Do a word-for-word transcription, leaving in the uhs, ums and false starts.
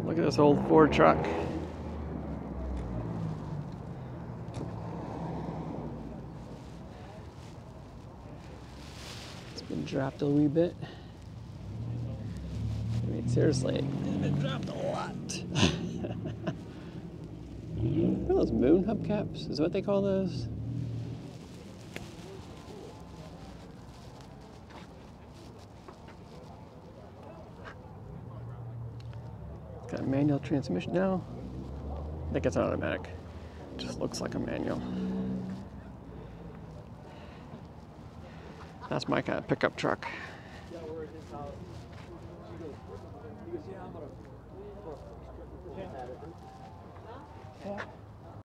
Look at this old Ford truck. It's been dropped a wee bit. I mean, seriously, it's been dropped a lot. What are those moon hubcaps? Is that what they call those? Got a manual transmission now. I think it's automatic. Just looks like a manual. That's my kind of pickup truck. Yeah.